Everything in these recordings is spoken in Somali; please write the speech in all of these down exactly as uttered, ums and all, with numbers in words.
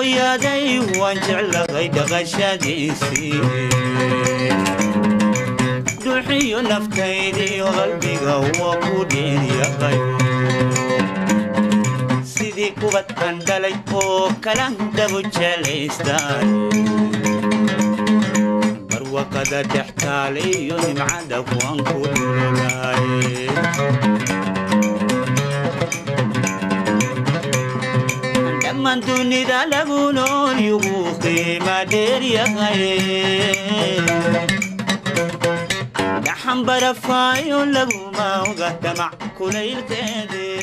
hooyaday waan jeclahay dhaqashadiisii duxiyo naftaydii qalbiga waa ku dheeryahay sidii kubad aan dhalay oo kala dabu jelaystaan barwaqada dhextaal iyo nimcada waan ku dhulay man dunida lagu nool yugu qiima dheer yahay dhaxan barafaayo laguma oga damac kulaylkeedii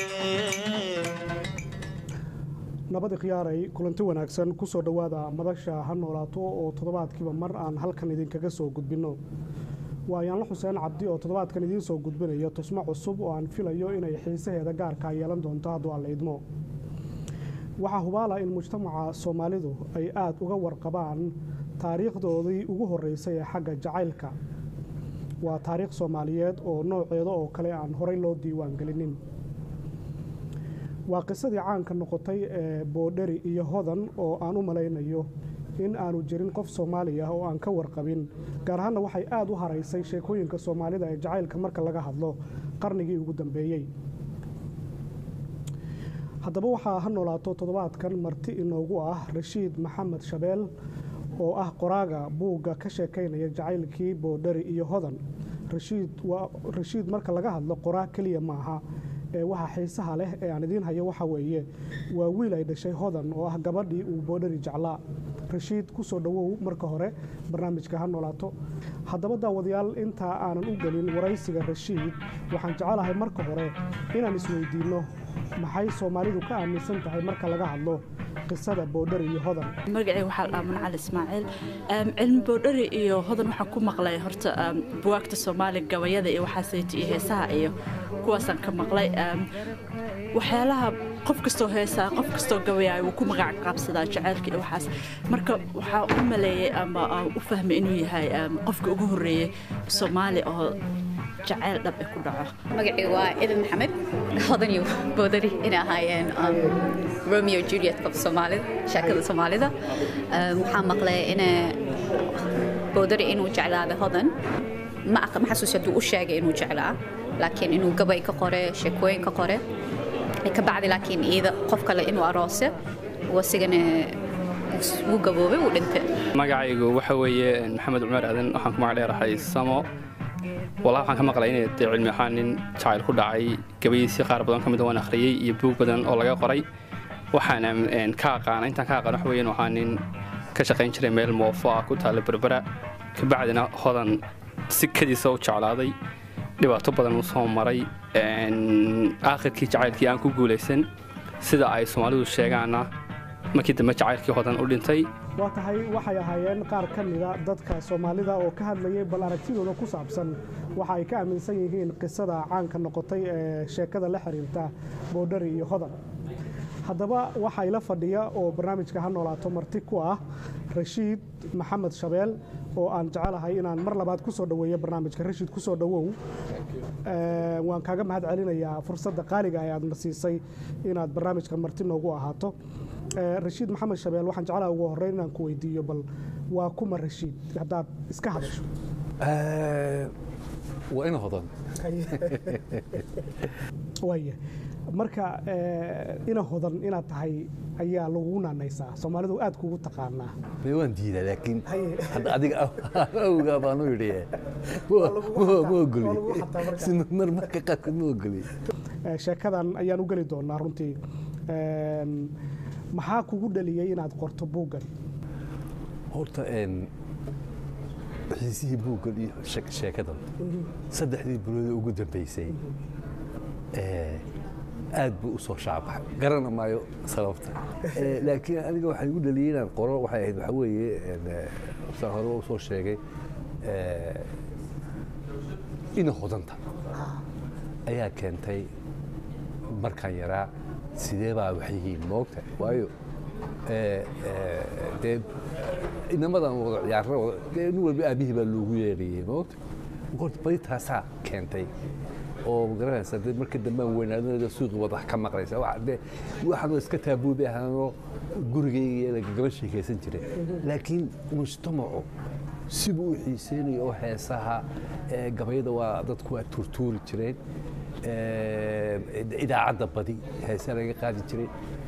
nabad khiyaaray kulanti wanaagsan ku soo dhawaada madasha ha noolaato oo toddobaadkiiba mar aan halkan idinkaga soo gudbino waayaan la xuseen cabdi oo toddobaadkan idiin soo gudbinayo tusmo cusub oo aan filayo inay xiisaheeda gaarka yeelan doonto hadduu aan la idmo waxaa hubaala in mujtamaca Soomaalidu ay aad uga warqabaan taariikhdoodii ugu horeysay ee xagga jacaylka waa taariikh Soomaaliyeed oo nooceeda oo kale aan horey loo diiwaan gelinin waa qisadii caanka noqotay ee Boodheri iyo Hodan oo aan u malaynayo in aanu jirin qof Soomaali ah oo aan ka warqabin gaar ahaan waxay aad u haraysay sheekooyinka Soomaalida ee jacaylka marka laga hadlo qarnigii ugu dambeeyay haddaba waxaa ha noolaato toddobaadkan marti inoogu ah Rashiid Maxamed Shabeel oo ah qoraaga buugga ka sheekaynaya jacaylkii Boodheri iyo Hodan Rashiid waa Rashiid marka laga hadlo qoraa kaliya maaha ee waxa xiisaha leh ee aan idin hayo waxa weeye waa wiil ay dhashay Hodan oo ah gabadhii uu Boodheri jeclaa Rashiid ku soo dhawow marka hore barnaamijka ha noolaato haddaba daawadayaal inta aanan u galin waraysiga Rashiid waxaan jecelahay marka hore inaan isweydiino maxay Soomaalidu ka aaminsan tahay marka laga hadlo qisada Boodheri iyo Hodan magacay waxa la aamin cali Ismaaciil cilmi Boodheri iyo Hodan waxa ku maqlay horta buugta Soomaaliga gabayada iyo waxa saytii heesaha iyo kuwaasan ka maqlay waxyaalaha qof kasto heesaa qof kasto gabayay uu ku magac qaabsadaa jacaylka iyo waxaas marka waxa u maleeyay ama u fahmay inuu yahay qofka ugu horeeyay Soomaali oo jacayl dhab ku dhaco magacay waa Idan Maxamed Hodan iyo Boodheri in ahaayeen Romeo Juliet qof Soomaali shakada Soomaalida waxaan maqlay in Boodheri inuu jeclaado Hodan ma ma xasuusto uu sheegay inuu jeclaa laakiin inuu gabay ka qoray sheekooyin ka qoray ka bacdi laakiin iyada qof kale inuu aroose wasigana uu gaboobay uu dhintay magacaygu waxa weeye Maxamed Cumar Aadan waxaan ku magacleeyahay Samo والله waxaan ka maqlay inay cilmi ahaan nin jacayl ku dhacay gabaysi qaar badan kamid ah akhriyay iyo buug badan oo laga qoray waxaan aan ka aqaan inta ka aqaan wax weeyaan waxaan nin ka shaqeyn jiray meel moofo ah ku taal Berbera ka bacdina Hodan si kadiisa u jeclaaday dhibaato badan uu soo maray een aakhirkii jacaylkii aan ku guuleysan sida ay Soomaalidu sheegaana markii dambe jacaylkii Hodan u dhintay waa tahay waxay ahaayeen qaar ka mid ah dadka Soomaalida oo ka hadlayay bal aragtidooda ku saabsan waxa ay ka aaminsan yihiin qisada caanka noqotay ee sheekada la xiriirta Boodheri iyo Hodan haddaba waxa ila fadhiya oo barnaamijka ha noolaato marti ku ah Rashiid Maxamed Shabeel oo aan jecelahay inaan mar labaad ku soo dhaweeyo barnaamijka Rashiid ku soo dhawow ee waan kaaga mahad celinayaa fursadda qaaliga ah ee aad nasiisay inaad barnaamijka marti noogu ahaato Rashiid Maxamed Shabeel waxaan jecelahay ugu horeyn inaan ku weydiiyo bal waa kuma Rashiid hadaad iska hadasho ee waa in Hodan waaye marka ina Hodan inaad tahay ayaa lagu naanaysaa Soomaalidu aad kugu taqaanaa ma waan diiday laakiin hadda adiga awga baan u yidhi ma ogoli si mar marka qaad ma ogoli sheekadan ayaan u gali doonaa runtii maxaa kugu dhaliyay inaad qorto buuggan horta een xiisihii buuggan iyo sheekadan saddexdii bilood ugu dambeysay ee aad buu u soo shaabax garana maayo sababta laakiin aniga waxa igu dhaliyay inaan qoro waxay ahayd waxa weeye saan hore u soo sheegay ee in Hodanta ayaa keentay markaan yaraa sidee baa wax yihiin moogta waayo ee ee inamadan wada ciyaarada nin walba aabihii baa loogu yeeriyay moogta goorta bay taasaa keentay oo magaranaysa dad marka dambe weynaadada suuq wada ka maqlaysa waxa waxaan iska taabuubay ahaanoo gurigeyga gabadh sheekaysan jiray laakiin mujtamacu si buu xiiseenay oo heesaha gabayda waa dadku waa turtuuri jireen idaacadda badi heesaha laga qaadi jiray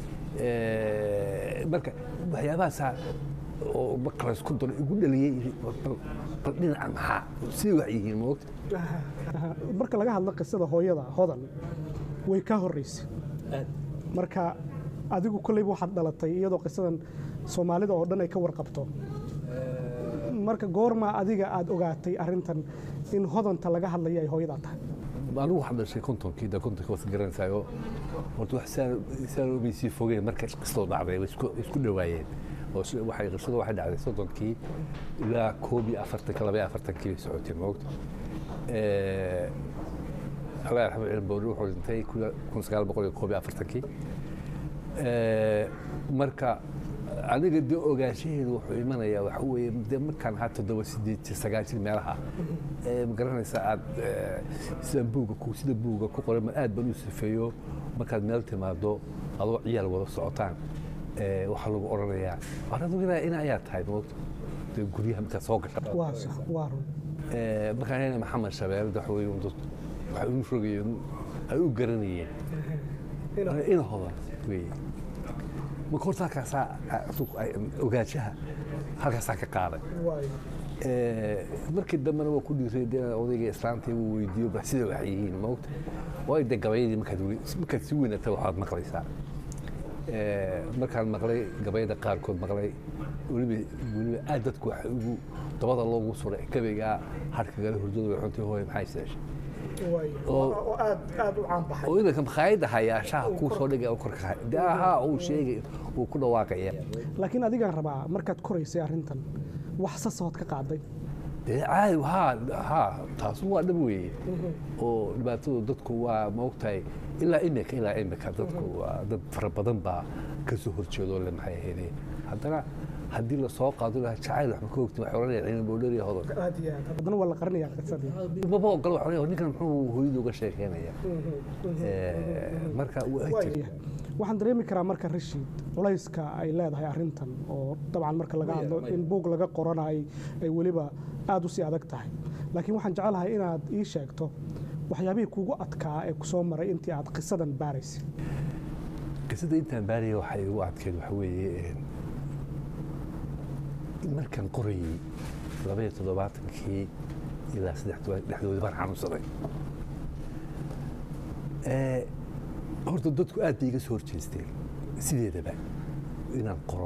marka waxyaabahaas oo marka la isku daro igu dhaliyay bal dhinaca maxaa sidii wax yihiin moogta marka laga hadlo qisada hooyada hodan way ka horreysay marka adigu kolleyba waxaad dhalatay iyadoo qisadan soomaalida oo dhan ay ka warqabto marka goorma adiga aad ogaatay arrintan in hodanta laga hadlayo ay hooyada tahay anigu waxaan dhashay kontonkii da kontonka waad garanaysayo horta wax saan ubay sii fogeen marka qisadu dhacday way isku dhowaayeen oo waxay qisadu waxay dhacday soddonkii ilaa koob iyo afartanka laba iyo afartankii bay socotay moogta الله يرحمه علم بوروح وزنتي كل كل سجال بقول كوبي أفرتكي مركا أنا قد أوجاشين وحيمنا يا وحوي مركان حتى دوا سدي سجال الملها مقرنا ساعات سنبوق كو سنبوق كو قرب من آد بنوس فيو مركان ملت ما دو هذا عيال ولا سعطان وحلو أورنا يا أنا دوغنا إن آيات هاي موت تقوليها متسوق واصح وارو مركان هنا محمد شباب دحوي ومدت waxay u frogayeen ay u garanayeen in hodan way ma korta ka saa ogaanshaha halkaas ka qaaday ee markii dambana waa ku dhiireedeen odayga islaamta uu weydiiyo bal sida wax yihiin moogta way gabayadii markaad markaad si weynata waxaad maqlaysaa ee markaan maqlay gabayada qaarkood maqlay waliba waliba aad dadku wax ugu dabada loogu suray gabayga harkaga hurdada way xuntay hooy maxay saashay oo aad aad u caan baxay oo inta kam khayda haya shaah ku soo dhigay oo korka daaha uu sheegay uu ku dhawaaqaya laakiin adiga rabaa markaad koraysay arrintan wax sasood ka qaaday caadi ha ha taas waa dhab weeye oo dhibaatada dadku waa moogtahay ilaa imika ilaa imika dadku waa dad fara badan baa ka soo horjeedo le maxay ahaydeen haddana haddii la soo qaado lahaa jacayl wax ma ka ogtin wax oranaya cilmi boodhari hodan aad iyo aad haddana waa la qarinayaa qisadii baba ogol wax oranaya ninkan muxuu hooyada uga sheekeynaya marka waxaan dareemi karaa marka Rashid culayska ay leedahay arrintan oo dabcan marka laga hadlo in buug laga qoranayo ay waliba aad u sii adag tahay laakiin waxaan jecelahay inaad ii sheegto waxyaabihii kugu adkaa ee ku soo maray intii aad qisadan baaraysay qisada intaan baarayay waxay ugu adkeed waxa weeye markaan qorayay laba iyo toddobaatankii ilaa saddex dhexdooda baan xanuunsaday horta dadku aad bay iga soo horjeesteen sideedaba inaan qoro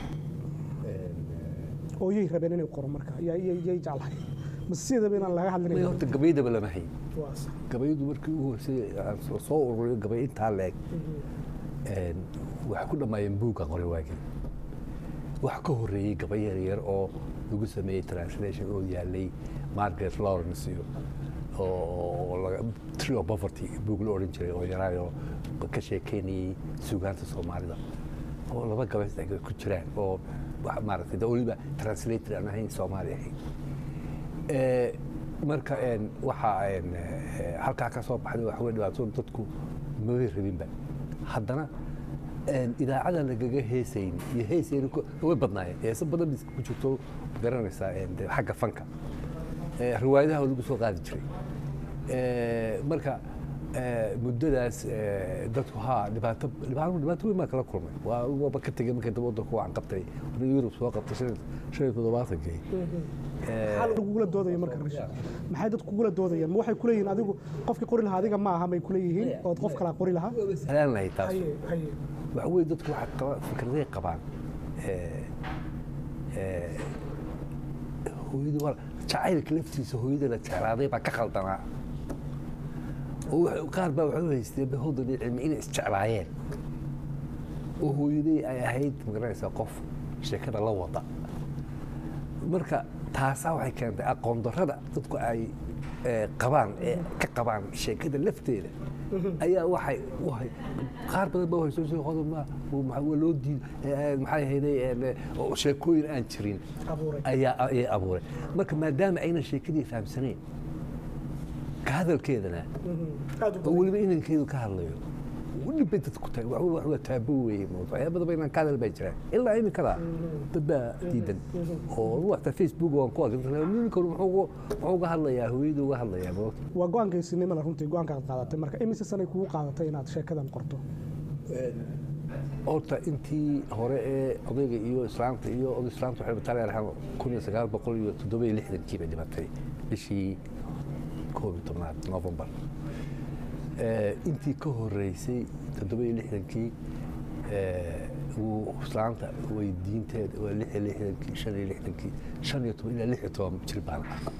oo yay rabeen inay qoro marka yay yay jeclahay bas sideedaba inaan laga hadlin horta gabaydaba lama hayn gabaydu markii ugu horeysay aan soo ururiyo gabay intaa leeg waxay ku dhammaayeen buugga qoray waagii wax ka horeeyay gabay yar yar oo lagu sameeyay translation oo yaalay Margaret Lawrence iyo oo Tree of Poverty buug la oran jiray oo yaraayo ka sheekeynay suugaanta Soomaalida oo laba gabay ku jiraan oo wax maaragtay dawliba translator aan ahayn Soomaali ahayn ee marka een waxa een halka ka soo baxday wax weyn dhibaato dadku ma rabinba haddana idaacada lagaga heesayn iyo heesayn way badnaayeen heesa badan bis ku jirto garanaysaa xagga fanka riwaayadaha lagu soo qaadi jiray marka muddadaas dadku haa dhibaato dhibaato dhibaato weyn ma kala kulmay waa waa ka tagay markay dabada ku aan qabtay Yurub soo qabtay shan shan toddobaatankii hal kugula doodaya marka Rashid maxay dadku kugula doodayaan ma waxay ku leeyihiin adigu qofkii qori lahaa adiga ma aha may ku leeyihiin oo qof kale qori lahaa halaan lahayd taas waxa weeye dadku waxa qaba fikraday qabaan ee ee hooyadu waa jacaylka laftiisa hooyada la jeclaaday baa ka qaldanaa oo qaar baa wuxuu haystay bahoodan cilmi inay isjeclaayeen oo hooyaday ay ahayd magaranaysa qof sheekada la wada marka taasaa waxay keentay aqoon darrada dadku ay qabaan ee ka qabaan sheekada lafteeda ayaa waxay waxay qaar badan baa hayso soo qodob ma waxa loo diin maxay hayday sheekooyin aan jirin ayaa ay abuuray marka maadaama ayna sheekadii fahamsaneen ka hadalkeedana aad u oo badan weliba inankeedu ka hadlayo weli bay dadku tahay wax wax waa taabuu weeye waxyaabo badan bay inaan ka hadal bay jiraan ilaa iminkada dad baa diidan oo waxta Facebook waan ku arkay ninka wuxuu wuxuu ga hadlayaa hooyadu uga hadlayaa waa go'aankiisii la runtii go'aanka aad qaadatay marka imise sanay kugu qaadatay inaad sheekadan qorto horta intii hore ee odayga iyo islaamta iyo oday islaamta waxay bataan raxmo kun iyo sagaal boqol iyo toddoba iyo lixdan kii bay dhimatay bishii koob iyo tobnaad November ee intii ka horeysay toddoba iyo lixdan kii ee uu islaamta way diinteed waa lix iyo lixdan kii shan iyo lixdan kii shan iyo toban ilaa lix iyo toban jir baan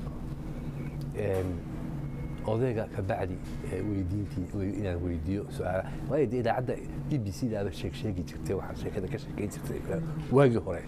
ee odayga ka bacdi weydiintii way inaan weydiiyo su'aala way idaacadda B B C da sheeg sheegi jirtay waxa sheekada ka sheekeyn jirtay waagi hore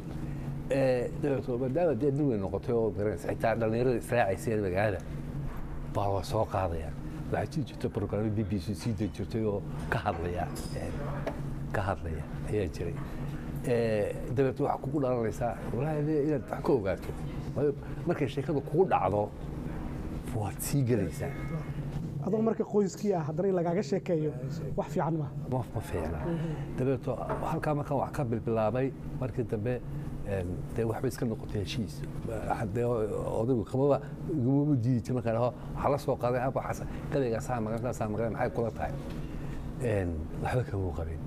ee dadku badada dad weyn noqotay oo garanaysa xitaa dhalinyarada israaciisay magaalada baa soo qaadaya waxaa jirta program B B C sida jirtay oo ka hadlaya ka hadlaya ayaa jiray ee dadku waxa kugu dhalanaysa walahi inaad wax ka ogaato markay sheekadu kugu dhacdo waad sii galaysaa adoo marka qoyskii ah haddana in lagaaga sheekeeyo wax fiican ma ma ma fiicna dabeeto halkaa markaan wax ka bilbilaabay markii dambe dee waxba iska noqotay heshiis haddee odaygu qababa iguma diidi markaa dhaho waxaa la soo qaaday aba xasan galaygaa saa maqan saa maqan maxay kula tahay waxba kama qabin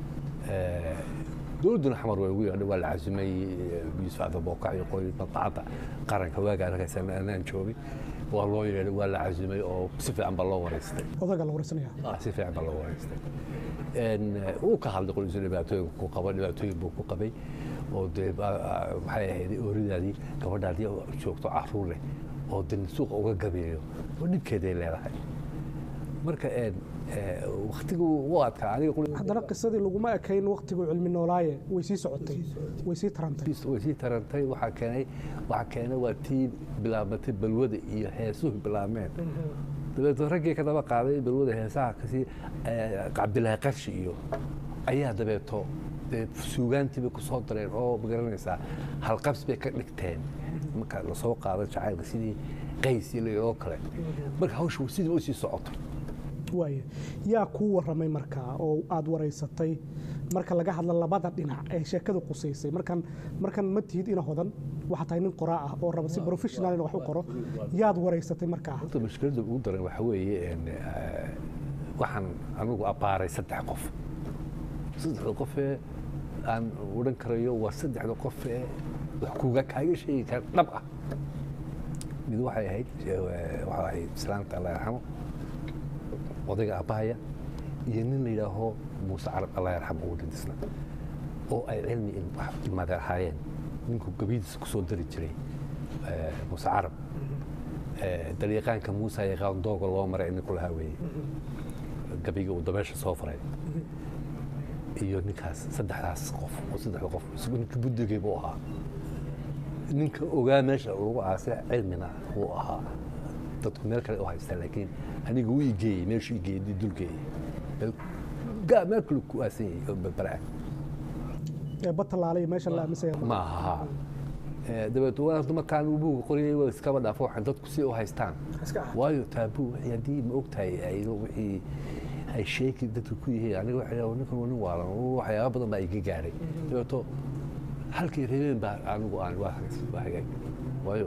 dowladuna xamar waa ugu yeedhay waa la casumay yuusuf cabdibookac iyo qoy badacadda qaranka waagaa halkaas anaan joogay waa loo yeedhay waa la casumay oo si fiican baa loo wareystay odaga la wareysanaya ah si fiican baa loo wareystay een uu ka hadlay qoyska dhibaatooyin ku qaba dhibaatooyin buu ku qabay oo dee maxay ahayd ooridaadii gabadhaadii joogto caruur leh oo din suuqa uga gabeeyo oo dhibkeeday leedahay marka een waqtigu waadka aniga qul haddana qisadii laguma ekayn waqtigu cilmi noolaaye way sii socotay way sii tarantay way sii tarantay waxa keenay waxa keenay waa tii bilaabatay balwada iyo heesuhu bilaabmeen dabeetoo raggii ka daba qaaday balwada heesaha kasii Cabdilaahi Qarshi iyo ayaa dabeeto suugaantiiba ku soo dareen oo magaranaysaa halqabs bay ka dhigteen marka la soo qaaday jacaylka sidii qays iyo kale marka hawshu sidii u sii socotay waaye yaa kuu warramay markaa oo aad wareysatay marka laga hadla labada dhinac ee sheekadu qusaysay markan markan ma tihid ina hodan waxa tahay nin qoraa ah oo raba si professional wax u qoro yaad wareysatay markaa horta mushkiladda ugu daran waxa weeye waxaan anigu abaaray saddex qof saddex qof ee aan odhan karayo waa saddexda qof ee wax kuga kaaga sheegi kara dhab ah mid waxay ahayd waxa ahayd islaamta Allah yarxamo odayga aabahaya iyo nin la yidhaaho muuse carab Allah yarxamo uu dhintisna oo ay cilmi ilmaada ahaayeen ninku gabidiisa ku soo dari jiray muuse carab daliiqaanka muuse yaqaan dooga loo maray ninku lahaa weeye gabiga uu dabeesha soo faray iyo ninkaas saddexdaas qof oo saddexda qof isku ninka buddigay buu ahaa ninka ogaa meesha lagu aasay cilmina uu ahaa dadku meel kale u haystaa laakiin aniga wuu igeeyey meeshuu igeeyey dulgeeyey gaa meel kale ku aasan yahay oo balbalaa ee batalaalay meesha la aaminsan ma aha dabeeto waa markaan uu buuga qoriyay waa iskaba dhaafo waxaan dadku si u haystaan waayo taabuu haddii ma ogtahay ay wixii ay sheeki dadku ku yihiin aniga waxa ninkan uu nin waalan waxyaabo badan baa iga gaaray dabeeto halkii reebeen baa anigu aan waa hagaag waayo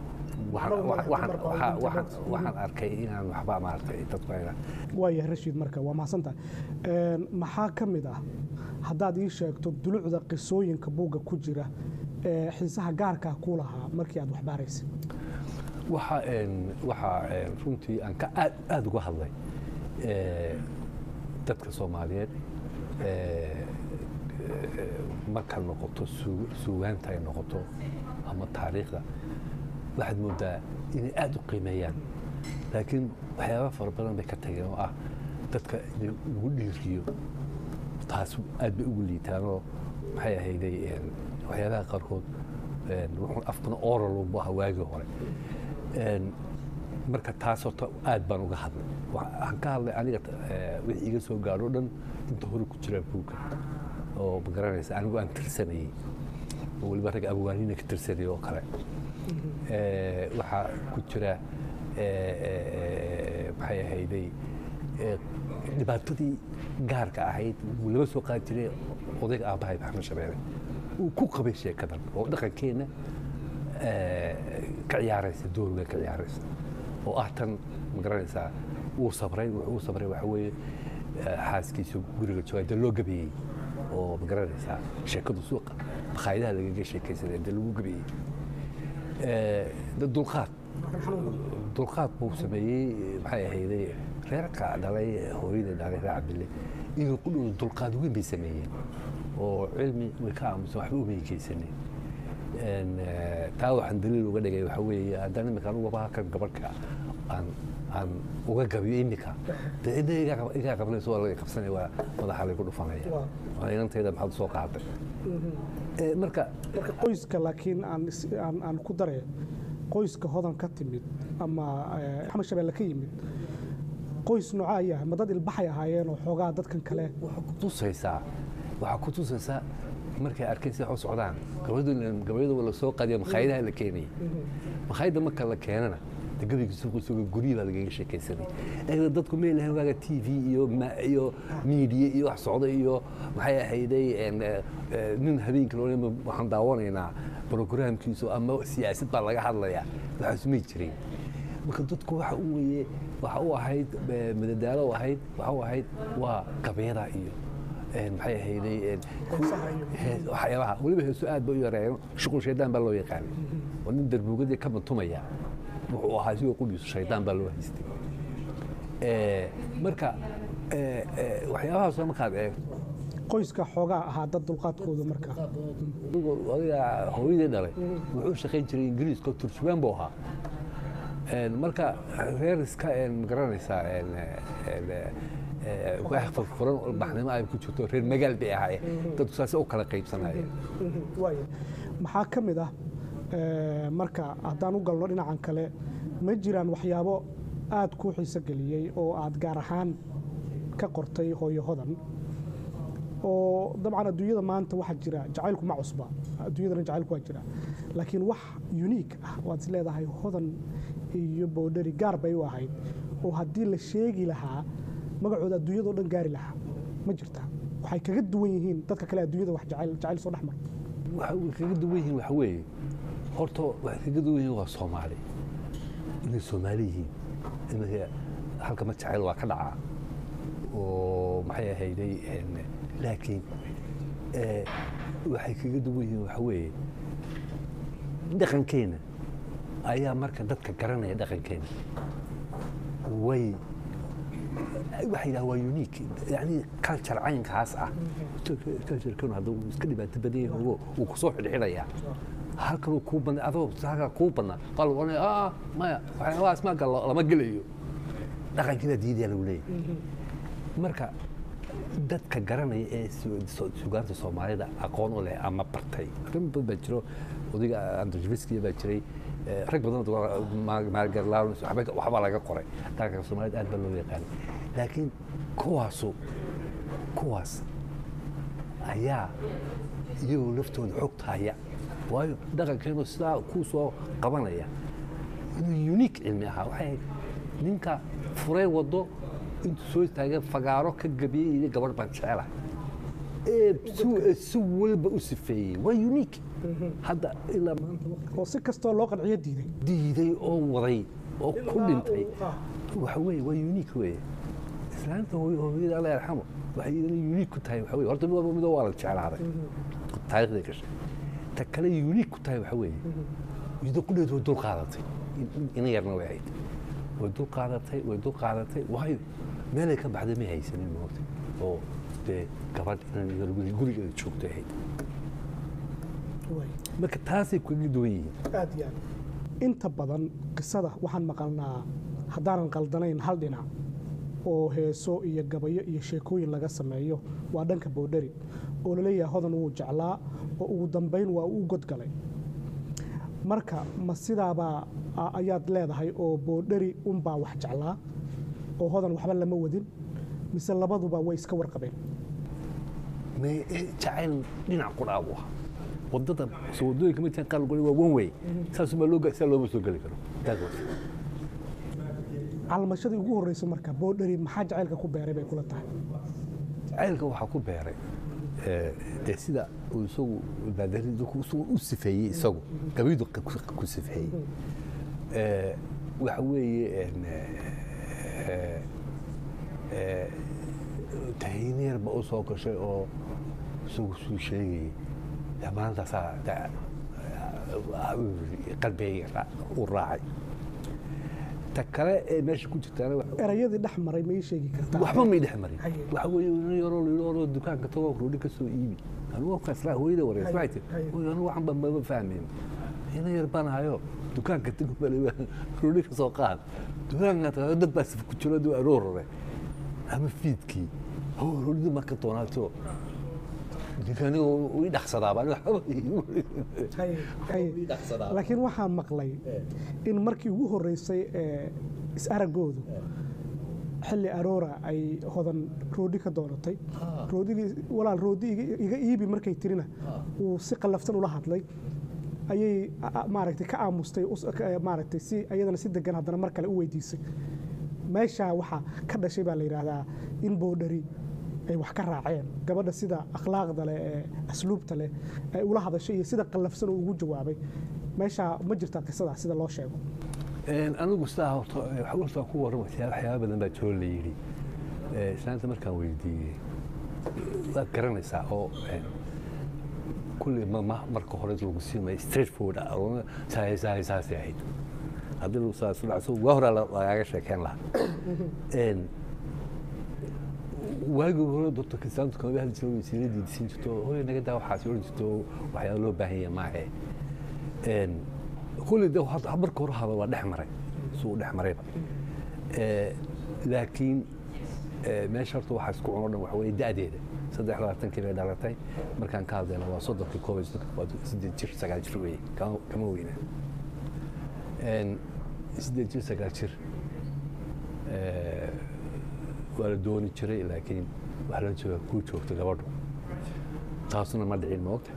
waxaan arkay inaan waxba maartay dadku ayna waayahay Rashiid marka waa mahadsantahay een maxaa ka mid ah haddaad ii sheegto dulucda qisooyinka buugga ku jira ee xiisaha gaarka ku lahaa markii aad wax baaraysay waxa een waxa runtii aan ka aad aad uga hadlay ee dadka Soomaaliyeed ee marka noqoto suugaanta ay noqoto ama taariikhda waxaad moodaa inay aad u qiimeeyaan laakiin waxyaaba fara badan bay ka tageen oo ah dadka inay ugu dhiiriyo taas aad bay ugu liitaanoo maxay ahayday waxyaabaha qaarkood wuxuu afkuna oral ubu ahaa waagii hore marka taas horta aad baan uga hadlay waxaan ka hadlay aniga wixii iga soo gaadho dhan inta hore ku jira buugga oo ma garanaysa anigu aan tirsanayay oo weliba rag abwaanina ka tirsanayay oo kale waxaa ku jira maxay ahayday dhibaatadii gaarka ahayd wuu laba soo qaadi jiray odayga aabbahay maxamed shabeele uu ku qabay sheekadan oo dhaqankeenna ka ciyaaraysa door weyn ka ciyaaraysa oo ah tan ma garanaysaa wuu sabray wuxuu u sabray waxa weeye xaaskiisa guriga jooga dee loo gabeeyey oo ma garanaysaa sheekadu suuqa makhaayadaha lagaga sheekaysanaya dee lagu gabeeyey dulqaad dulqaad buu sameeyey maxay ahayday reerka dhalay hooyada dhalay reer cabdille inuu ku dhow dulqaad weyn bay sameeyeen oo cilmi way ka aamusan waxba uma ekeysanin taa waxaan daliil uga dhigay waxa weeye haddana imika anugu waba halkan gabadhka aan aan uga gabiyo imika dee cidda igaa qabnayso waa laga qabsanaya waa madaxa laygu dhufanaya waa inantayda maxaad soo qaaday marka marka qoyska laakiin aan aan aan ku daray qoyska hodan ka timid ama maxamed shabeelle ka yimid qoys nooca ayaa ma dad ilbaxay ahaayeen oo xoogaa dadkan kale waxaa ku tusaysaa waxaa ku tusaysaa markay arkeen sida u socdaan gabayadu la soo qaadiyo makhaayadaha la keenayay makhaayadda marka la keenana gabayga suuqiisuga guryi baa lagaga sheekaysanay eegna dadku ma ilahayn waaga t v iyo iyo miidiya iyo wax socda iyo maxay ahayday nin habeenkii loo waxaan daawanaynaa brograamkiisu ama siyaasad baa laga hadlayaa waxaas may jirin marka dadku waxa uu weeye waxa uu ahayd madadaalo u ahayd waxa uu ahayd waa gabayada iyo maxay ahayday waxyaabaha weliba heeso aad ba u yareeyeen shuqul shaydaan baa loo yaqaanay oo nin darbuugadii ka matumaya wuxuu ahaa sidoo qudhiisu shaydaan baa loo haystay marka waxyaabahaas markaad eegto qoyska xoogaa ahaa dad dulqaadkooda marka adiga hooyadii dhalay wuxuu shaqayn jiray ingiriiska turjubaan buu ahaa marka reer iska ma garanaysaa wax furfuran oo baxnimo ay ku jirto reer magaal bay ahaayeen dadku saas u kala qaybsanayeen maxaa ka mid ah marka haddaan u galno dhinacan kale ma jiraan waxyaabo aad kuu xiiso geliyey oo aad gaar ahaan ka qortay hooyo hodan oo dabcan adduunyada maanta waxaa jira jacaylku ma cusba adduunyadana jacaylku waa jira laakiin wax unique ah waad is leedahay hodan iyo boodhari gaar bay u ahayd oo haddii la sheegi lahaa magacooda adduunyada oo dhan gaari lahaa ma jirta waxay kaga duwan yihiin dadka kale adduunyada wax jacayl jacayl soo dhexmar waxay kaga duwan yihiin waxa weeye horta waxay kaga duwan yihiin waa Soomaali inay Soomaali yihiin inay halka ma jacayl waa ka dhacaa oo maxay ahayday laakiin waxay kaga duwan yihiin waxa weeye dhaqankeena ayaa marka dadka garanaya dhaqankeena way waxay yidhaha waa unique yani culture caynkaas ah culturekanu hadduu iska dhibaato badan yahay wuu ku soo xidhxidhayaa halkanuu kuu badna adoo halkaa kuu badna qal oranaya ah maya waxyaabahaas ma gal lama gelayo dhaqankiibaa diidaya lagu leeyahay marka dadka garanaya ee sugaanta Soomaalida aqoon u leh ama bartay arrin badan baa jiro odiga Andrzejewski baa jiray rag badan oo maalgarlaan waxba laga qoray dhaqanka Soomaalida aad baa loo yaqaan laakiin kuwaasu kuwaas ayaa iyagoo laftooda xogta haya waayo dhaqankeenu sidaa ku soo qabanaya inuu unique cilmi ahaa waxay ninka furay wado intuu soo istaagay fagaaro ka gabiyey gabadh baan jecelahay ee si walba u sifeeyey waa unique hadda ilaa maanta oo si kastoo loo qanciyo diiday diiday oo waday oo ku dhintay waxa weeye waa unique weeye islaanta hooyada alla yarxamo waxay iyadana unique ku tahay waxa weeye horta mid waa la jecelaaday taariikhda gashay ta kale unique ku tahay waxa weeye iyadoo ku dheedo dul qaadatay ina yarna way ahayd way dul qaadatay way dul qaadatay waayo meelay ka baxday ma haysanin moogta oo dee gabadh inaan gurigeeda joogto ahayd marka taasay kaga duwan yihiin aad iyo aad inta badan qisada waxaan maqalnaa haddaanan qaldanayn hal dhinac oo heeso iyo gabayo iyo sheekooyin laga sameeyo waa dhanka boodhari oo laleeyahay hodan wuu jeclaa oo ugu dambayn waa uu godgalay marka ma sidaabaa ayaad leedahay oo boodhari unbaa wax jeclaa oo hodan waxba lama wadin mise labaduba way iska warqabeen jacayl dhinac qudhaa u ah wadada wadooyinka midkan qaar waa one way saasuma loo saa looma soo geli karo calmashadii ugu horreysay marka boodhari maxaa jacaylka ku beeray bay kula tahay jacaylka waxaa ku beeray dee sida uu isagu baadaridu u sifeeyey isagu gabaydu ku sifeeyey waxa weeye tahiniir ba u soo gashay oo isagu suu sheegayay maantaasaa qalbigayga u raacay ta kale ee meesha ku jirtaana erayadii dhex maray ma ii sheegi kartaa waxba may dhex marin waxa weeye nin yaroo liiloo dukaanka tago roodhi ka soo iibi anigu kasla hooyada wareysmayte anigu waxaan baan ma fahmin ina yar baan hayo dukaanka tago bale roodhi ka soo qaad dukaanka tago dad baa ku jiro duu aroorre ama fiidkii oo roodhi ma ka doonaato dukaaniga uu dhaxsadaa baan laakiin waxaan maqlay in markii ugu horreysay ee is aragoodu xilli aroora ay hodan roodhi ka doonatay roodhigii walaal roodhi iga iibi markay tirina uu si qallafsan ula hadlay ayay maaragtay ka aamustay maaragtay si ayadana si degan haddana mar kale u weydiisay meeshaa waxaa ka dhashay baa la yidhaahdaa in boodhari ay wax ka raaceen gabadha sida akhlaaqda leh ee asluubta leh ay ula hadashay iyo sida qallafsan uu ugu jawaabay meesha ma jirtaa qisadaas sida loo sheego anigu sidaa horta ku warramay waxyaaba badan baa jiro la yidhi islaanta markaan weydiiyey waad garanaysaa oo kulli marka hore lagu siimay straight forward saasay ahayd haddii lagu saas u dhacso waa horaa lagaaga sheekeen lahaa waagii hore doctor kisaantu kama hadli jiro wasiiradii disin jirto hooy naga daa waxaas oran jirto waxyaaba loo baahan yahay maahe kulli de marka hore hada waa dhex maray suu u dhex marayba laakiin meesha horta waxaa isku cuno dhan waxa weeye da'deeda saddex labaatankii bay dhalatay markaan ka hadlayna waa soddonkii koob iyo soddonki waa siddeed jir sagaal jir weeye kama weyna siddeed jir sagaal jir waa la dooni jiray laakiin waxaa la joogaa kuu joogta gabadhu taasuna ma dhicin moogta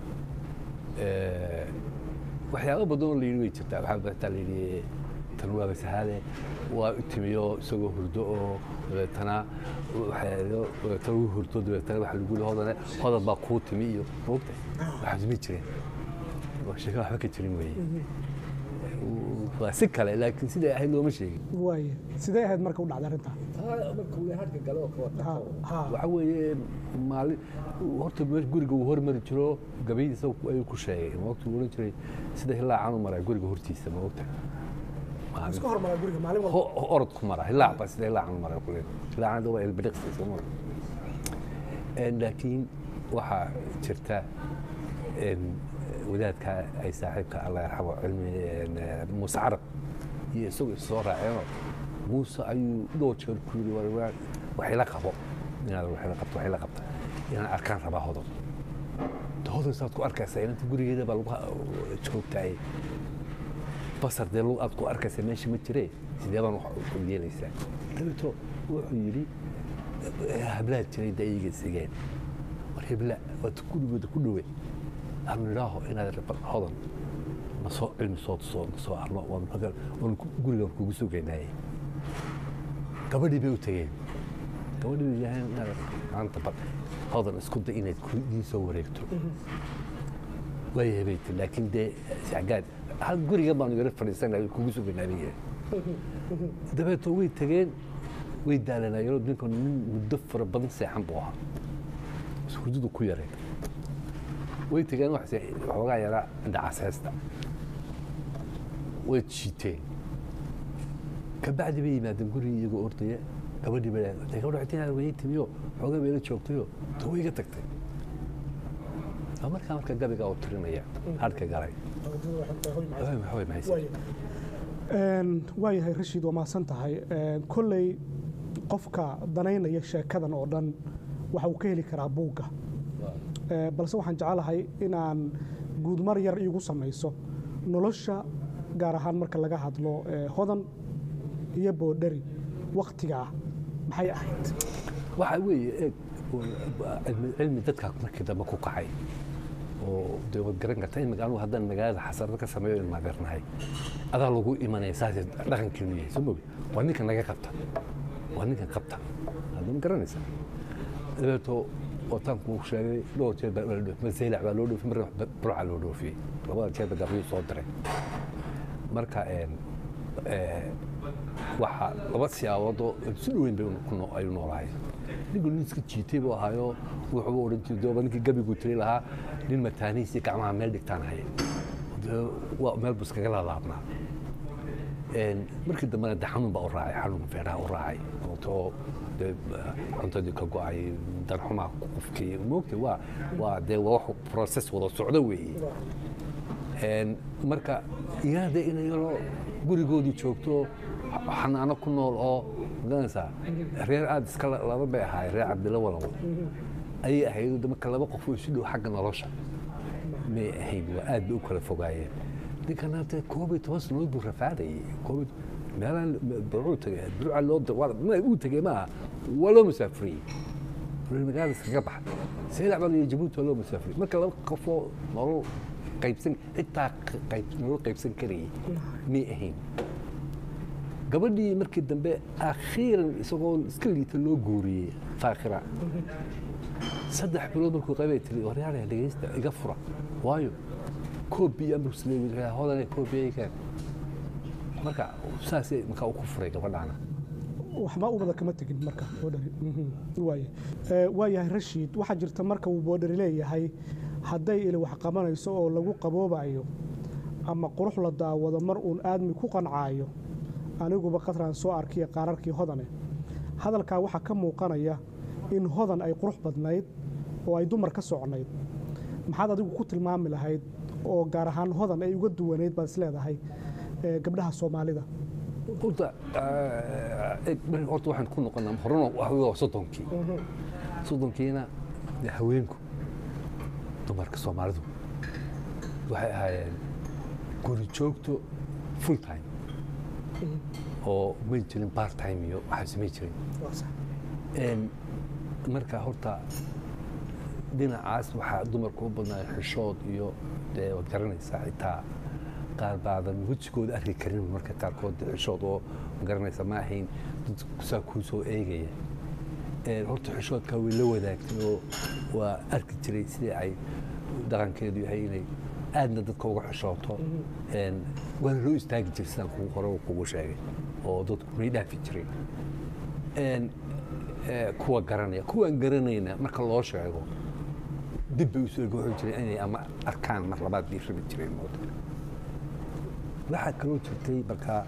waxyaaba badan oo la yidhi way jirtaa waxaa bataa la yidhi tan waaba sahaade waa u timiyo isagoo hurdo oo dabeetana dabeetana uu hurdo dabeetana waxa lagu yihi hodane hodan baa kuu timi iyo moogta waxaas ma jireen sheeka waxba ka jirin weeye waa si kale laakiin siday ahayd looma sheegin waaye sidee ahayd marka u dhacday arrintaa waxa weeye maalin horta guriga uu hormari jiro gabaydiisa ayuu ku sheegay moogta uu oran jiray sida hilaacan u maraa guriga hortiisa moogta iska hormara guriga maalin walba orod ku mara hilaac baa sida hilaacan u maraa kulleen hilaacan waa ilbiriqsi soo mara laakiin waxaa jirta wadaadka ay saaxiibka alla yarxamo cilmi muuse carab iyo isagoo is soo raaceenoo muuse ayuu dhowr jeer ku yidhi wax ila qabo inaad wax ila qabto wax ila qabta inaan arkaan rabaa hodan hodan saad ku arkaysaa inanta gurigeeda baa lagu joogtaay basar dee aad ku arkaysaa meesha ma jiree sidee baan wax u yeelaysaa dabeeto wuxuu yidhi hablaad jiray dayiga sigeen war hebla waad gurigooda ku dhowey aan idhaaho inaad hodan ma soo cilmi soo soo soo arno oon gurigan kugu sugaynaayey gabadhii bay u tageen gabadhii bay yahayn inaad maanta bal hodan isku day inaad ii soo wareegto waayahay bay tiri laakiin dee sacgaad hal gurigan baanu yaro fadhiisanay kugu sugaynaayey dabeetoo way tageen way daalanayeen ninkan nin muddo fara badan seexan buu ahaa hurdadu ku yareen way tageen waxoogaa yaraa indhacaas heesta way jiiteen kabacdi bay yimaadeen gurigii iyagoo ordaya gabadhii bay gabadha xitaa way timiyo waxoogaa bay la joogtayo to way iga tagtay waa markaa marka gabiga oo tirinaya hadhka galay waa yahay rashiid waa mahadsan tahay kolley qofka danaynaya sheekadan oo dhan waxa uu ka heli karaa buugga balse waxaan jecelahay inaan guudmar yar iigu samayso nolosha gaar ahaan marka laga hadlo hodan iyo boodhari waktigaa maxay ahayd waxa weeye cilmi dadka markii dambe ku kacay oo dee waad garan kartaa in magaalo haddaan magaalada xasarada ka sameeyo in maadeernahay adaa lagu imanaya saasee dhaqankeenu yahay soo mogi waa ninka naga qabta waa ninka qabta hadda ma garanaysaa dabeeto wataan kuu sheegay dhowr jeer baa loo dhoofiyey maseylac baa loo dhoofiyey marna burca loo dhoofiyey labada jeer baa gabayuu soo diray marka waxa laba siyaaboodoo si dhoweyn bay ay u noolahay ninkuu nin iska jiitay buu ahaayo wuxuu odhan jiray dooba ninkii gabiguu tiri lahaa nin mataanihiisii gacmaha meel dhigtaan haya waa meel buu iskaga laalaabnaa markii dambena de xanuun baa u raacay xanuun feedhaha u raacay oo dee cuntadii ka go'ay darxumaa qofkii moogtay waa waa dee waa wax process wada socdo weeye marka iyaada inay yaroo gurigoodii joogto xanaano ku nool oo maganaysaa reer aad iska laba bay ahaay reer cabdilla walawo ayay ahayd marka laba qof oo isu dhow xagga nolosha may ahayn waa aad bay u kala fogaayeen ninkan hadda koob iyo toban sanood buu rafaadayay koob meelaan burcuu tagay burca loo uu tegey maaha waa loo musaafiriyey magaalada iskaga baxa saylac baa iyo jabuuti waa loo musaafiriyey marka laba qofoo nolol qaybsan xitaa nolol qaybsan karayay may ahayn gabadhii markii dambe akhiiran isagoo iska liita loo guuriyey faakhira saddex bilood markuu qaybay tiri waryaale dhegaysta iga fura waayo koobi amrusleewi hodane koobi ka marka saasay marka uu ku furay gabadhaana waxba u wada kama tagin marka boodhari waaye waayahay Rashiid waxa jirta marka uu boodhari leeyahay hadday ila wax qabanayso oo lagu qaboobayo ama qurux la daawado mar uun aadmi ku qancaayo aniguba qatraan soo arkay qaararkii hodane hadalka waxa ka muuqanaya in hodan ay qurux badnayd oo ay dumar ka socnayd maxaad adigu ku tilmaami lahayd oo gaar ahaan hodan ay uga duwaneyd baad isleedahay gabdhaha Soomaalida horta horta waxaan ku noqonaa horena waa soddonkii soddonkiina haweenku dumarka Soomaalidu waxay ahaayeen guri joogto full time oo ma jirin part time iyo waxa samay jirin marka horta dhinacaas waxaa dumarku u badnaa xishood iyo dee waad garanaysaa xitaa qaar baadan wejigooda arki karin marka qaarkood xishood oo magaranaysa ma ahayn dad saa kuu soo eegaya horta xishoodka way la wadaagtay oo waa arki jiray sidii ay dhaqankeedu yahay inay aadna dadka uga xishooto waana loo istaagi jiray sidaan kugu hore kugu sheegay oo dadku may dhaafi jireen kuwa garanaya kuwaan garanayna marka loo sheego dib bay u soo go'an jireen inay ama arkaan mar labaad bay rabi jireen moodo waxaa kaloo jirtay markaa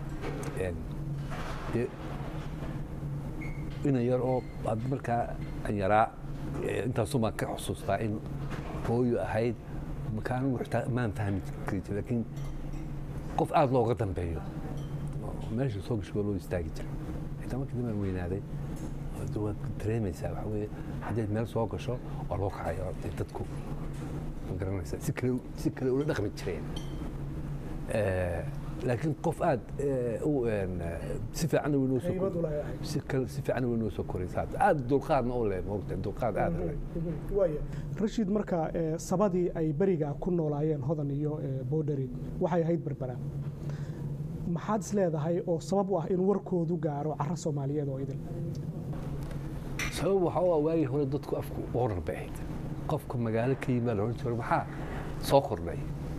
ina yar oo markaa yaraa intaasoo baan ka xusuustaa in hooyo ahayd makaan xitaa maan fahmi kari jiray laakiin qof aad looga dambeeyo meesha soo gasho loo istaagi jiray xitaa markii dambe weynaaday waad dareemaysaa waxa weeye haddii meel soo gasho waa loo kacayo dadku ma garanaysaa si kale si kale ula dhaqmi jireen laakiin qof aad si fiican way noo soo si kale si fiican way noo soo koraysaa aad dulqaadna oo leh moogta dulqaad aad leh waaye Rashiid marka sabadii ay bariga ku noolaayeen hodan iyo boodhari waxay ahayd barbara maxaad isleedahay oo sabab u ah in warkoodu gaaro carra Soomaaliyeed oo idin sabab waxa uu waayay hore dadku afku orar baahid qofka magaalo ka yimaad oo jiro waxa soo kordhay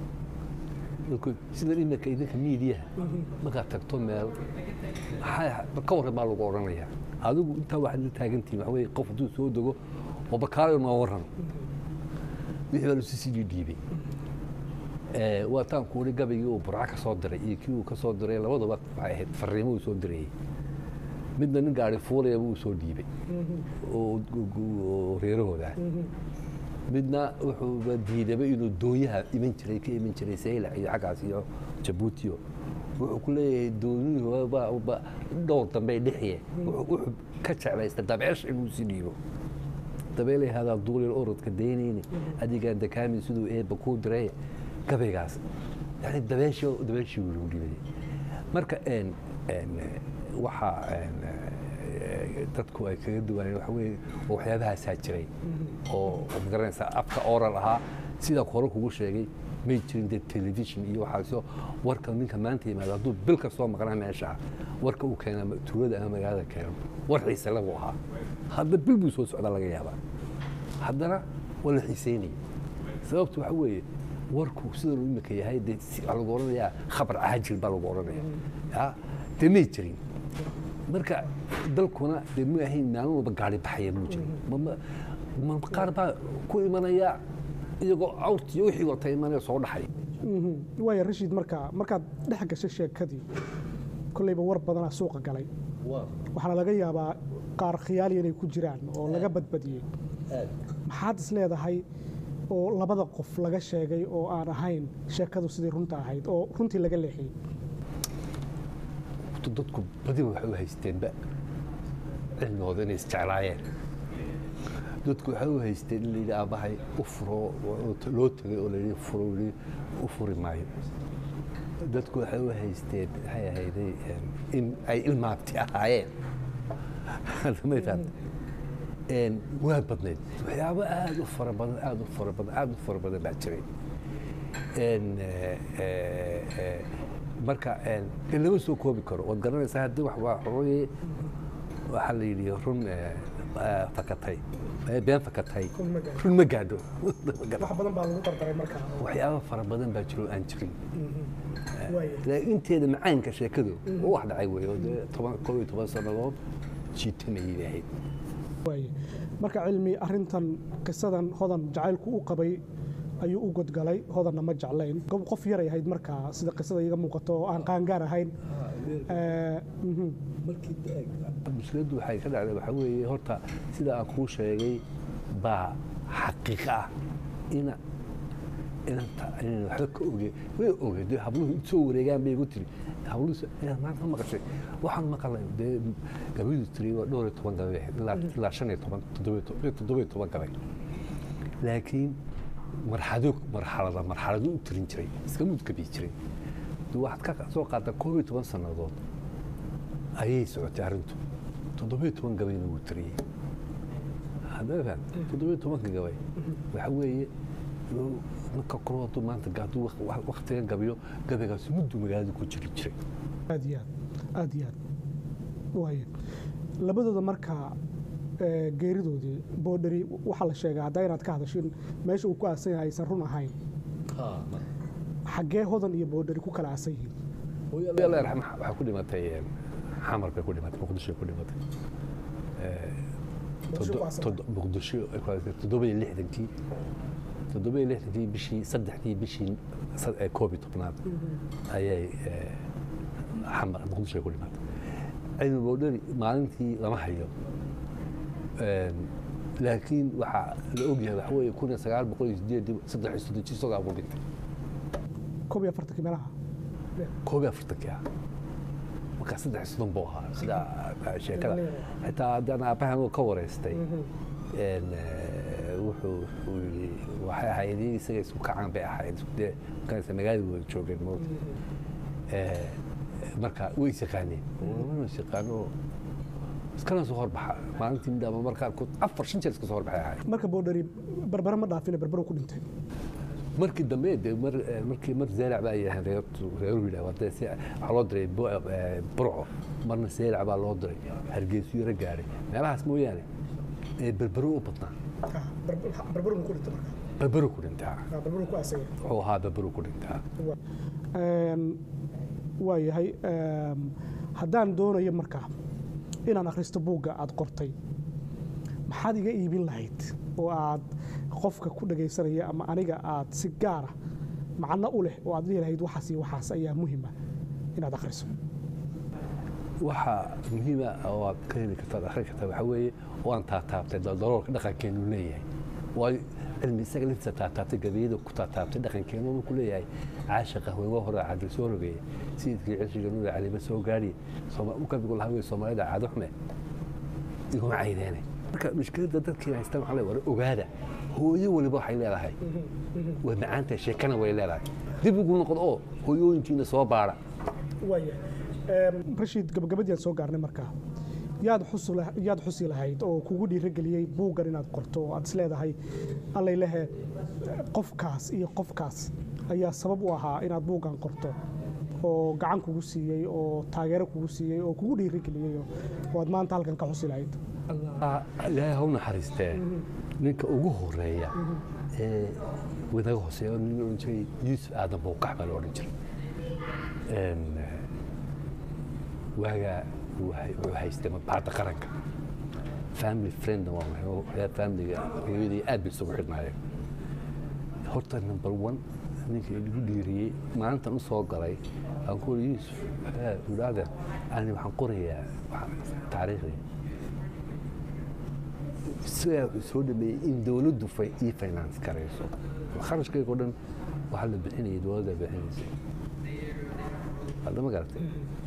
sida inaka idinka media marka tagto meel waxa ka waran baa lagu oranayaa adigu inta wax la taagantii waxa weey qof duu soo dago oo bakaalo ma waran wixii la sii dhiibay ee waa taan ku ri gabayga oo burca ka soo diray iyo kii uu ka soo diray labadaba waxay ahayd fariimo soo diray midna nin gaari fuulay uu soo dhiibay oo reerahooda midna wuxuu diiday inuu dooyaha iman jiray ka iman jiray Saylac iyo xagaas iyo Djibouti wuxuu ku leeyahay dooniyuhu waa dhowr dambe dhixiye wuxuu ka jeclaysta dabeesh inuu si dhiibo dabeelay hada duulil orodka deynayni adiga dakaami sidoo ee baku diray gabaygaas yani dabeesh dabeesh uu dhiibay marka een een waxa een dadku ay kaga duwaneen waxa weeye waxyaabaha saa jiray oo magaranaysa afka oral ahaa sidaa hore kugu sheegay may jirin dee telefishin iyo waxaasoo warka ninka maanta yimaado hadduu bil ka soo maqnaa meesha warka uu keena tuulada ama magaalada keeno war xiise lagu ahaa hadda bil buu soo socdaa laga yaabaa haddana waa la xiiseynaya sababtu waxa weeye warku sida uu imika yahay dee waxaa lagu odhanayaa khabar caajil baa lagu odhanaya dee may jirin marka dalkuna dee ma ahayn maalin walba gaari baxaya muu jirin qaar baa ku imanaya iyagoo awrtiyo wixii wata imanaya soo dhaxay waaya rashiid marka markaad dhex gashay sheekadii kollayba war badanaa suuqa galay waxaana laga yaabaa qaar khiyaali inay ku jiraan oo laga badbadiyey maxaad is leedahay oo labada qof laga sheegay oo aan ahayn sheekadu sidii runta ahayd oo runtii laga leexiyey dadku badiba waxay u haysteenba cilmigooda inay isjeclaayeen dadku waxay u haysteen in layidhi aabbahay u furo loo tegay oo layidhi furo yidhi u furi maayo dadku waxay u haysteen waxay ahayday in ay ilmaabti ahaayeen waa badnayd waxyaabo aad u fara badan aad u fara badan aad u fara badan baa jiray marka lama soo koobi karo waad garanaysaa haddii wax waa xorooye waxaa la yidhi run fakatay been fakatay run ma gaadho wax badan baa lagu dardaray markaa waxyaabo fara badan baa jiro aan jirin laakiin inteeda macaanka sheekadu oo wax dhacay weeye oo dee toban koob iyo toban sannadood jiitamayay lahayd marka cilmi arrintan qisadan hodan jacaylku u qabay ayuu u godgalay hodanna ma jeclayn qof yaray ahayd markaa sida qisada iga muuqato oo aan qaangaar ahayn mushkiladdu waxay ka dhacday waxaa weeye horta sida aan kuu sheegay baa xaqiiqa ah ina inanta inaan waxba ka oge way oge dee habluhu soo wareegaan bay igu tiri habluhu maanta maqashay waxaan maqalay dee gabaydu tiri waa dhowr iyo toban gabay ilaa shan iyo toban toddoba iyo toban gabay laakiin marxado marxalada marxalado u tirin jiray iska mudkabi jiray waxaad ka soo qaadaa koob iyo toban sannadood ayay socotay arrintu toddoba iyo toban gabayna wuu tiriyey haddaba toddoba iyo tobanka gabay waxa weeye marka koroodu maanta hadduu waktigan gabayo gabaygaas muddu magaalada ku jiri jiray aad iyo aad aad iyo aad waaye labadooda markaa geeridoodii boodhari waxaa la sheegaa haddaa inaad ka hadashin meesha uu ku aasan yahay aysan run ahayn xaggee hodan iyo boodhari ku kala aasan yihiin waxaa ku dhimatay xamar bay ku dhimatay muqdisho ku dhimatay muqdisho toddoba iyo lixdankii toddoba iyo lixdankii bishii saddexdii bishii koob iyo tobnaad ayay xamar muqdisho ku dhimatay cilmi boodhari maalintii lama hayo laakiin waxaa la ogyahay waxa weeye kun iyo sagaal boqol iyo sideed saddex iyo soddon isagoo abu dhintay koob iyo afartankii meelaha koob iyo afartankii ah markaa saddex iyo soddon buu ahaa sida sheekada xitaa haddaan aabbahan uu ka wareystay wuxuu yidhi waxay ahayd isaga isku kacaan bay ahayd dee markaasa magaalada wada joogeen moota marka way is yaqaaneen wana is yaqaano iskana soo horbaxa maalintii midaba markaa afar shan jeer iska soo horbaxay ahayd marka boodhari barbara ma dhaafina barbaro ku dhintay markii dambe dee mar markii mar zeelac baa yahay reertu reeru yidhaha waa dee waxaa loo diray burco marna zeelac baa loo diray hargeysu yaro gaadhay meelahaas mooyaane ee berbero u badnaa barbaro ku dhintay marka berbero ku dhintaa barbaro ku asagay wuxuu ahaa berbero ku dhintaa waa yahay haddaan doonayo markaa inaan akhristo buugga aad qortay maxaad iga iibin lahayd oo aad qofka ku dhagaysanaya ama aniga aad si gaara macno u leh oo aad dhihi lahayd waxaas iyo waxaas ayaa muhiima inaad akhriso waxaa muhiima oo aad ka heli kartaad akhri kartaa waxaa weeye oo aan taataabtay daloolka dhaqankeenu leeyahay waayo cilmi isaga laftiisa taataabtay gabayada ku taataabtay dhaqankeenu markuu leeyahay caashiqa haweenwa hore cadil soo rogeeye sayidkii ceshiga nuur caliba soo gaadhiye ukabigu lahaa wey soomaalida caado xume iguma caydeene marka mushkiladda dadkiina haystaan waxaa le war ogaada hooyo waliba waxay leedahay way macaantahay sheekana way leedahay dib ugu noqdo oo hooyooyinkiina soo baara waaya rashiid gabagabadii aan soo gaarnay markaa yaad xusi yaad xusi lahayd oo kugu dhiirigeliyay buuggan inaad qorto oo aad isleedahay allay lehe qofkaas iyo qofkaas ayaa sabab u ahaa inaad buuggan qorto oo gacan kugu siiyey oo taageero kugu siiyey oo kugu dhiirigeliyey oo aad maanta halkan ka xusi lahayd ilaahay ha u naxariistee ninka ugu horeeya ee wadaga hooseeya nin oran jiray yuusuf aadan bowkax baa la odhan jiray waagaa wuxuu haystay mabacda qaranka family friend waa familiga hooyadii aad bay isugu xidhnaayeen horta number one ninka igu dhiiriyey maalintan u soo galay aan ku uri yuusuf udhaada ani waxaan qorayaa taariikhdii sidaa soo dhameeyey in dawladdu ii finance karayso kharashkayga o dhan waxaa la bixinayay dawladda bixinaysa hadda ma garatay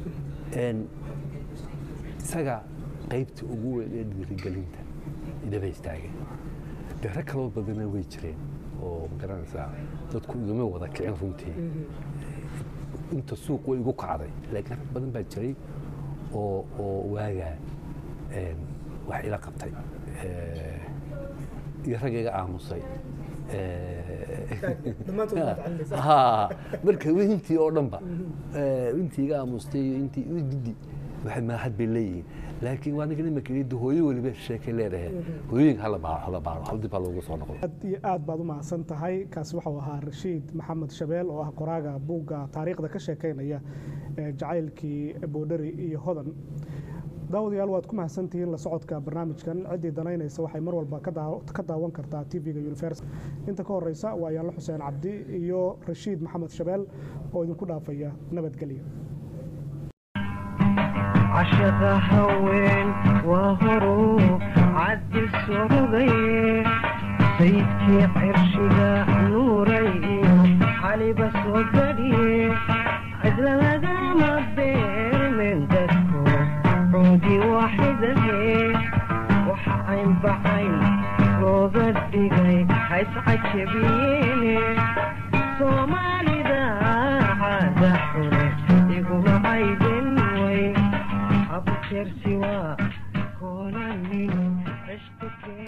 isaga qaybtii ugu weyn ee dhiirigelinta idaba istaageen dee rag kaloo badanna way jireen oo magaranaysaa dadku igama wada kicin runtii inta suuq way igu kacday laakiin rag badan baa jiray oo oo waagaa wax ila qabtay iyo rag iga aamusay marka intii oo dhanba intii iga aamustay iyo intii gidi waxay maaxad bay leeyihiin laakiin waa ninka nimanka yidhi hooyo weliba sheekay leedahay hooyooyinka hala baaro hala baaro hal dib baa loogu soo noqday aad iyo aad baad u mahadsan tahay kaasi waxau ahaa rashiid maxamed shabeel oo ah qoraaga buugga taariikhda ka sheekaynaya jacaylkii boodhari iyo hodan daawadayaal waad ku mahadsantihiin la socodka barnaamijkan ciddii danaynaysa waxay mar walba ka daawan kartaa tv-ga universal inta ka horeysa waa yaanlo xuseen cabdi iyo rashiid maxamed shabeel oo idinku dhaafaya nabadgelyo عشق هوين وهرو عد السعودي سيدكي عرشها نوري علي بس وقدي عدل هذا ما بير من دكو عودي واحدة وحعين بعين روض الدقي هيسعد شبيني صومالي ذا عاد حولي يقوم عيدين وي أبو سوا كوناني عشتك